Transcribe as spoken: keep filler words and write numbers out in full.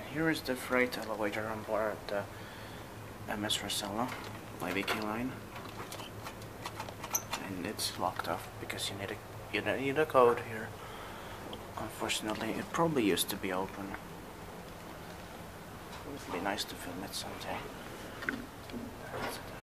here is the freight elevator on board the M S Rosella by Viking Line, and it's locked off because you need a you need a code here. Unfortunately, it probably used to be open. It would be nice to film it someday.